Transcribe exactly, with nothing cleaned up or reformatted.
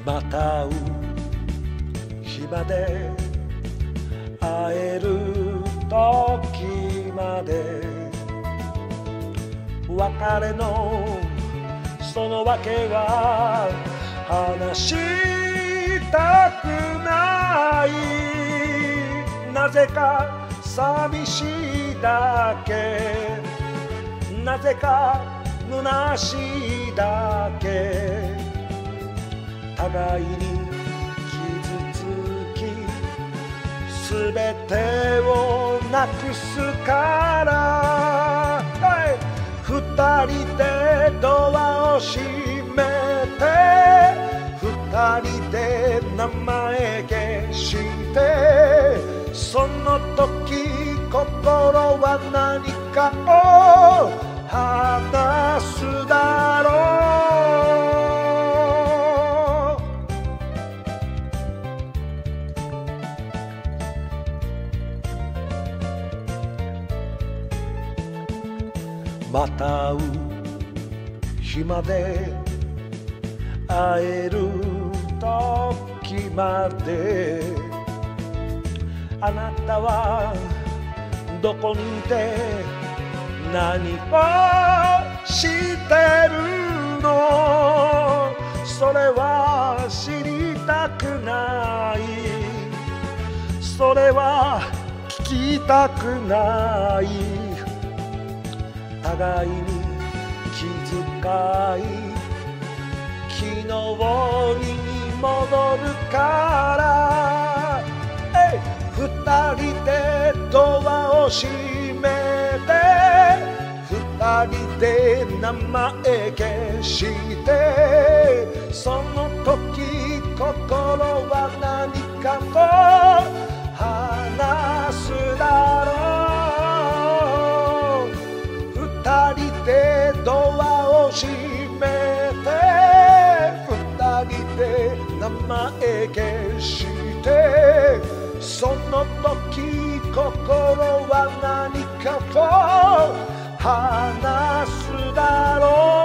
また会う日まで会える時まで別れのその訳は話したくない。なぜか寂しいだけ、なぜか虚しいだけ。互いに傷つきすべてをなくすから、はい、二人でドアを閉めて二人で名前消して、その時心は何かを話すだろう。また会う日まで会える時まで、あなたはどこにいて何をしてるの？それは知りたくない、それは聞きたくない。互いに気遣い昨日に戻るから、二人でドアを閉めて二人で名前消して、その時心は何かと話すだろう。二人でドアを閉めて二人で名前消して、その時心は何かと話すだろう。